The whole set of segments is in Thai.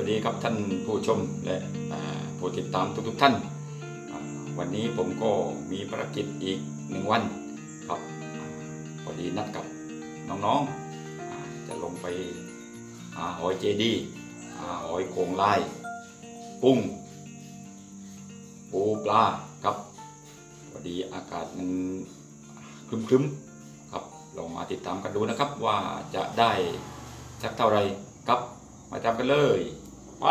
ดีครับท่านผู้ชมและผู้ติดตามทุกท่านวันนี้ผมก็มีภารกิจอีก1 วันครับพอดีนัดกับน้องๆจะลงไปหาหอยเจดีหาหอยโขงลายกุ้งปูปลาครับพอดีอากาศมันครึ้มๆครับลองมาติดตามกันดูนะครับว่าจะได้สักเท่าไรครับมาจำกันเลยไป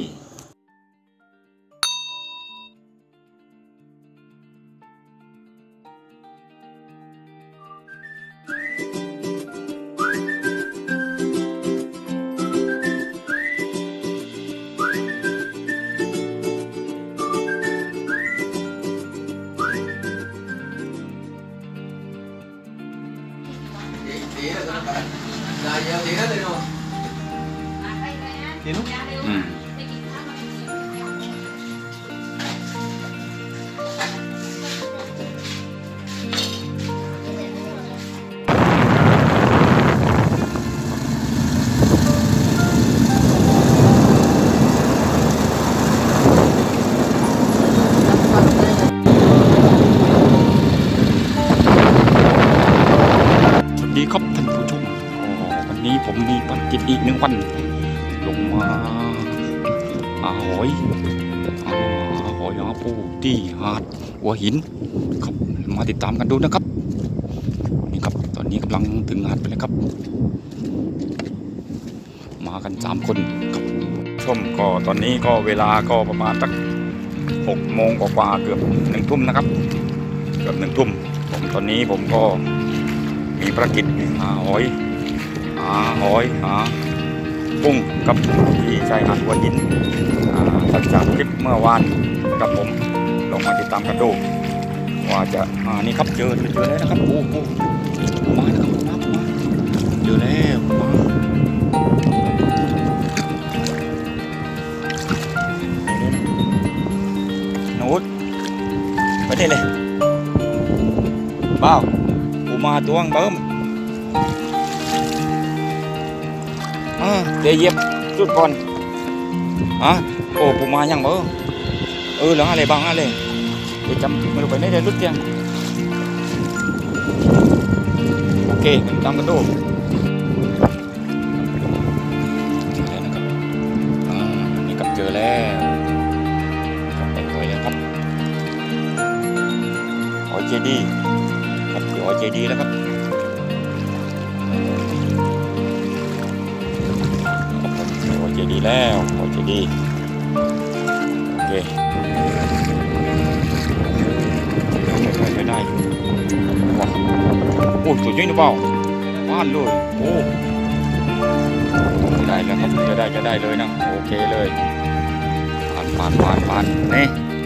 ดีครับท่านผู้ชมวันนี้ผมมีภารกิจอีก1 วันลงมาหาหอยหาปูที่หาดหัวหินครับมาติดตามกันดูนะครับนี่ครับตอนนี้กำลังถึงหาดไปแล้วครับมากัน3 คนครับชมก็ตอนนี้ก็เวลาก็ประมาณสัก6 โมงกว่าเกือบ1 ทุ่มนะครับเกือบ1 ทุ่มตอนนี้ผมก็มีภารกิจหาหอยหากุ้งกับที่ชายหาดหัวหินหลังจากคลิปเมื่อวานกับผมลองมาติดตามกันดูว่าจะนี่ครับเจอแล้วนะครับโอ้มาแล้วครับมาเจอแล้วมาโน้ตไปได้เลยบ้าวปูมาตัวงเบิ้มเดี๋ยวเหยียบจุดก่อนโอ้ปูมายังเบิ้มหลังอะไรบ้างอะไรเดี๋ยวจำไม่รู้ไปไหนเดี๋ยวรุดยังโอเคตามกันดูนี่กับเจอแล้วกับไปหอยแล้วครับหอยเจดีครับหอยเจดีแล้วครับหอยเจดีแล้วหอยเจดีโอเคไม่ได้ว้าวโอ้ตัวจริงหรือเปล่าบ้านเลยโอ้ได้แล้วครับจะได้เลยนะโอเคเลยผ่านนี่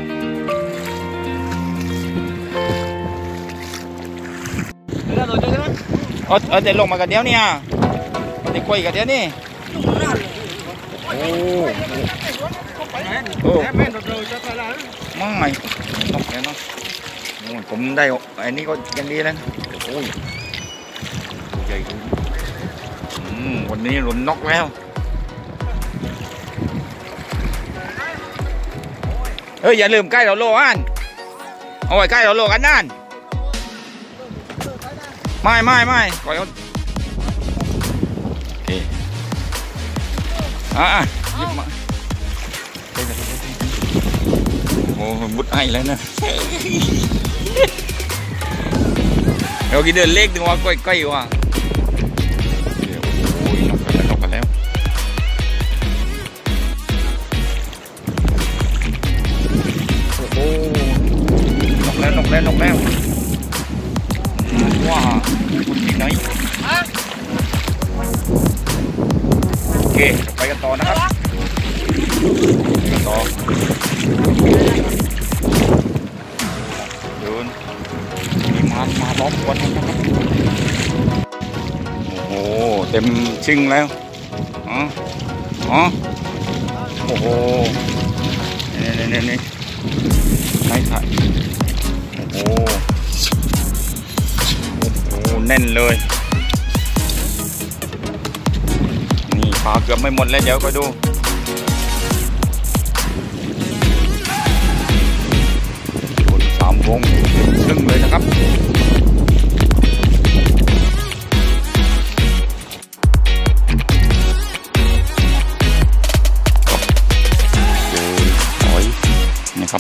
เดี๋ยวลงมากันเดี๋ยวเนี่ยเดี๋ยวคุยกันเดี๋ยวนี่ไม่ตกแล้วเนาะผมได้อันนี้ก็ยังดีแล้วโอ้ยใหญ่วันนี้หลุดนกแล้วอย่าลืมใกล้เราโลอันเอาไว้ใกล้เราโลกันนั่นไม่ก่อยโอเคหยิบมาโอ้บุดไอแล้วนะเรากินเดินเล็กดูว่าก้อยว่ะโอ้ยนกกันแล้วโอ้นกแล้วว้าคุณที่ไหนโอเคไปกันต่อนะครับเดินมีมาล้อมวันนะครับโอ้โหเต็มชึ่งแล้วโอ้โหนี่ไหนถ่ายโอ้โหแน่นเลยนี่ปลาเกือบไม่หมดแล้วเดี๋ยวก็ดูวงชึ่งเลยนะครับหอยนะครับ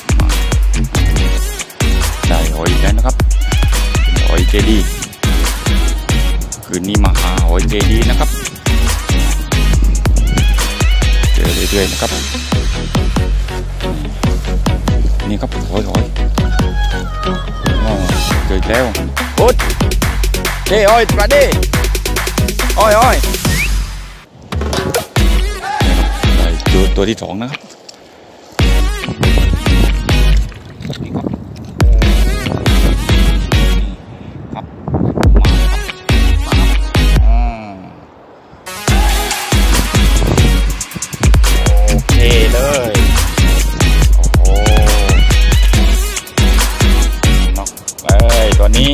ได้หอยแล้วนะครับหอยเจดีคืนนี้มาหาหอยเจดีนะครับเจอเรื่อยๆนะครับนี่ครับหอยเจอแล้วปุ๊ดเจ้อ้อยปลาดิอ้อยได้ตัวที่2นะครับเลยโอ้นกเลยตัวนี้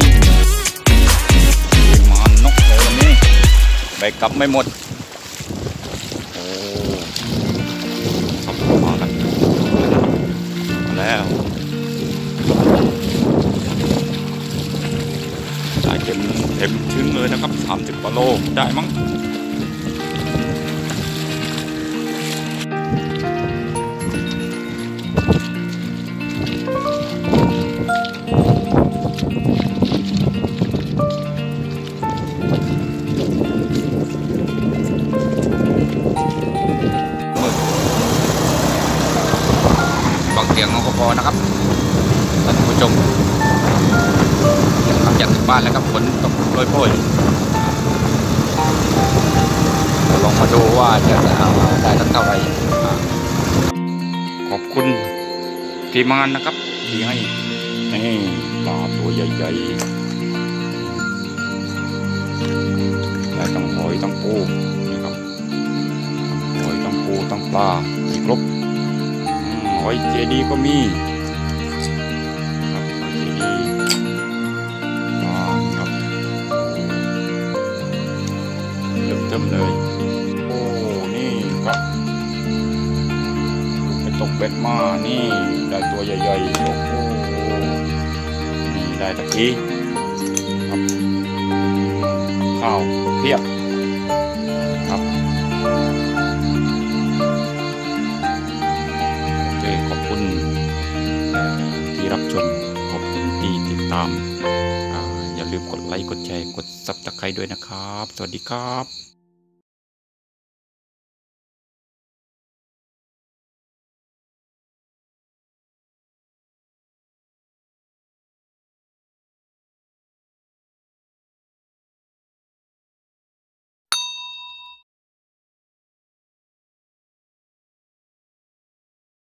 มานกเลยตัวนี้ไปกลับไม่หมดโอ้ครับมากันแล้วได้เต็มถึงเลยนะครับ30 กว่าโลได้มั้งเสียงของพอนะครับท่านผู้ชมกำลังจะถึงบ้านแล้วครับฝนตกโปรยลองมาดูว่าจะเอาได้สักเท่าไหร่ขอบคุณทีมงานนะครับที่ให้นี่ปลาตัวใหญ่ๆได้ทั้งหอยทั้งปูนะครับหอยทั้งปูทั้งปลาครบหอยเจดีก็มีครับหอยเจดีครับเติมเลยโอ้นี่ครับลูกไปตกเบ็ดมานี่ได้ตัวใหญ่ๆโอ้โหนี่ได้ตะกี้ครับข้าวเพียบครับขอบคุณที่รับชมขอบคุณที่ติดตามอย่าลืมกดไลค์กดแชร์กดซับสไครบ์ด้วยนะครับสวัสดีครับ